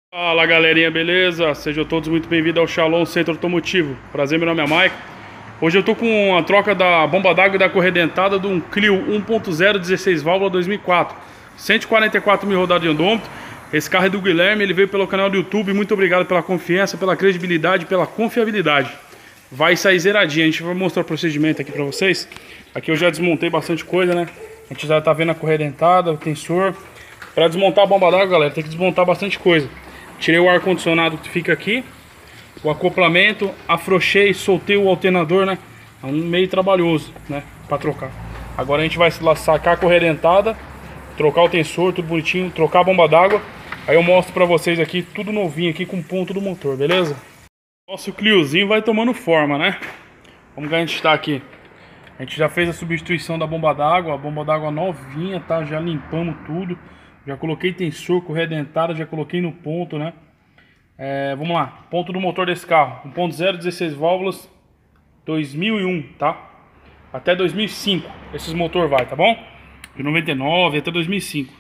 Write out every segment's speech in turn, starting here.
Fala galerinha, beleza? Sejam todos muito bem-vindos ao Shalom Centro Automotivo. Prazer, meu nome é Mike. Hoje eu tô com a troca da bomba d'água e da correia dentada de um Clio 1.0 16 válvula 2004, 144 mil rodadas de andômetro. Esse carro é do Guilherme, ele veio pelo canal do YouTube. Muito obrigado pela confiança, pela credibilidade, pela confiabilidade. Vai sair zeradinho, a gente vai mostrar o procedimento aqui pra vocês. Aqui eu já desmontei bastante coisa, né? A gente já tá vendo a correia dentada, o tensor. Pra desmontar a bomba d'água, galera, tem que desmontar bastante coisa. Tirei o ar-condicionado que fica aqui, o acoplamento, afrouxei, soltei o alternador, né? É um meio trabalhoso, né? Pra trocar. Agora a gente vai sacar a correia dentada, trocar o tensor, tudo bonitinho, trocar a bomba d'água. Aí eu mostro pra vocês aqui, tudo novinho aqui com ponto do motor, beleza? Nosso Cliozinho vai tomando forma, né? Como que a gente tá aqui? A gente já fez a substituição da bomba d'água, a bomba d'água novinha, tá? Já limpamos tudo. Já coloquei tensor, correia dentada, já coloquei no ponto, né? Vamos lá, ponto do motor desse carro 1.0, 16 válvulas 2001, tá? Até 2005 esses motor vai, tá bom? De 99 até 2005.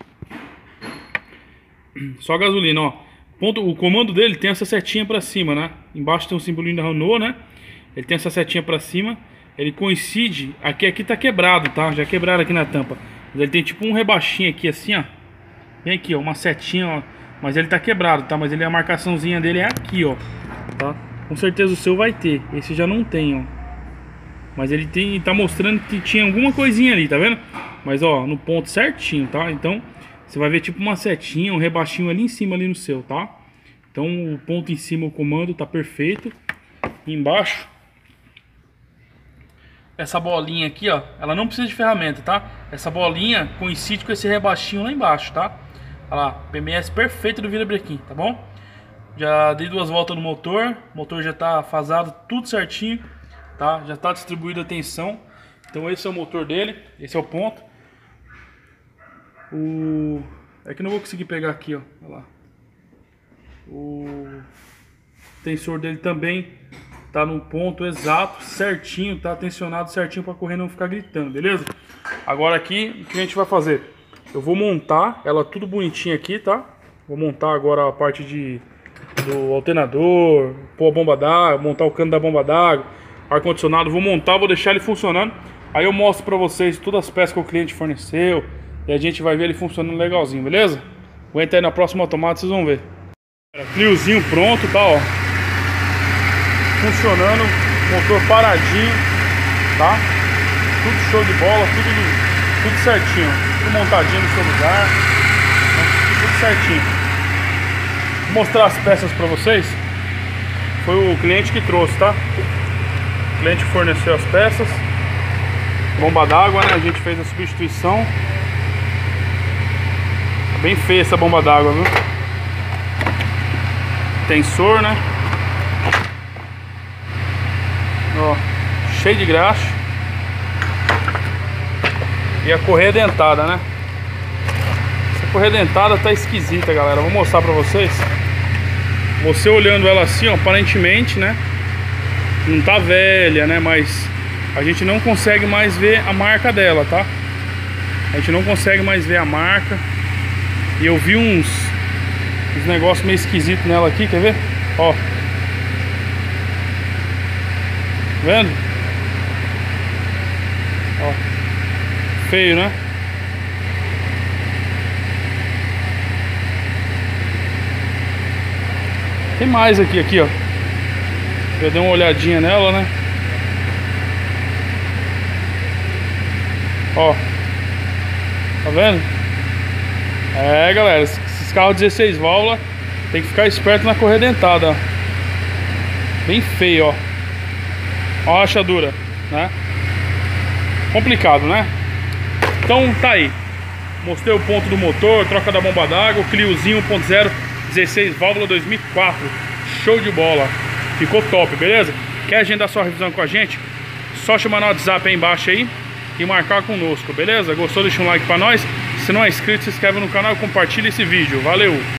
Só gasolina, ó. O comando dele tem essa setinha pra cima, né? Embaixo tem um simbolinho da Renault, né? Ele tem essa setinha pra cima. Ele coincide, aqui tá quebrado, tá? Já quebraram aqui na tampa. Mas ele tem tipo um rebaixinho aqui assim, ó. Tem aqui, ó, uma setinha, ó. Mas ele tá quebrado, tá? Mas a marcaçãozinha dele é aqui, ó. Tá? Com certeza o seu vai ter. Esse já não tem, ó. Mas ele tem, tá mostrando que tinha alguma coisinha ali, tá vendo? Mas, ó, no ponto certinho, tá? Então, você vai ver tipo uma setinha, um rebaixinho ali em cima, ali no seu, tá? Então, o ponto em cima, o comando tá perfeito. E embaixo, essa bolinha aqui, ó, ela não precisa de ferramenta, tá? Essa bolinha coincide com esse rebaixinho lá embaixo, tá? Olha lá, PMS perfeito do virabrequim, tá bom? Já dei 2 voltas no motor, o motor já tá fasado, tudo certinho, tá? Já tá distribuída a tensão. Então esse é o motor dele, esse é o ponto. É que não vou conseguir pegar aqui, ó, olha lá. O tensor dele também tá no ponto exato, certinho, tá tensionado certinho para a correia não ficar gritando, beleza? Agora aqui, o que a gente vai fazer? Eu vou montar ela tudo bonitinho aqui, tá? Vou montar agora a parte do alternador, pôr a bomba d'água, montar o cano da bomba d'água, ar-condicionado, vou montar, vou deixar ele funcionando. Aí eu mostro pra vocês todas as peças que o cliente forneceu e a gente vai ver ele funcionando legalzinho, beleza? Aguenta aí na próxima tomada, vocês vão ver. Cliozinho pronto, tá, ó. Funcionando, motor paradinho, tá? Tudo show de bola, tudo certinho. Tudo montadinho no seu lugar, tudo certinho. Vou mostrar as peças pra vocês. Foi o cliente que trouxe, tá? O cliente forneceu as peças. Bomba d'água, né? A gente fez a substituição. Tá bem feia essa bomba d'água, viu? Tensor, né? Ó, cheio de graxa. E a correia dentada, né? Essa correia dentada tá esquisita, galera. Vou mostrar pra vocês. Você olhando ela assim, ó, aparentemente, né? Não tá velha, né? Mas a gente não consegue mais ver a marca dela, tá? A gente não consegue mais ver a marca. E eu vi uns negócios meio esquisitos nela aqui, quer ver? Ó. Vendo? Ó. Feio, né? Tem mais aqui, ó. Eu dei uma olhadinha nela, né? Ó. Tá vendo? Galera, esses carros 16 válvulas tem que ficar esperto na correia dentada, ó. Bem feio, ó. Ó a rachadura, né? Complicado, né? Então tá aí. Mostrei o ponto do motor, troca da bomba d'água, o Cliozinho 1.0 16 válvula 2004. Show de bola. Ficou top, beleza? Quer agendar sua revisão com a gente? Só chamar no WhatsApp aí embaixo aí e marcar conosco, beleza? Gostou? Deixa um like pra nós. Se não é inscrito, se inscreve no canal e compartilha esse vídeo. Valeu!